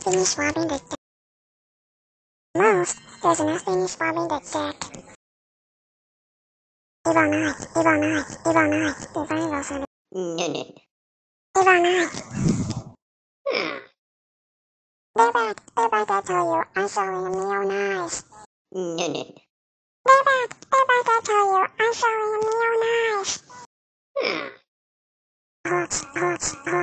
thing is swabbing the dick. Most, there's nothing is swabbing the dick. Evil night, evil night, evil night, evil son. No, no. Evil night. Baby, I tell you, I saw him real nice. No, no. Baby, I tell you, I saw him real nice. Hot, hot, hot.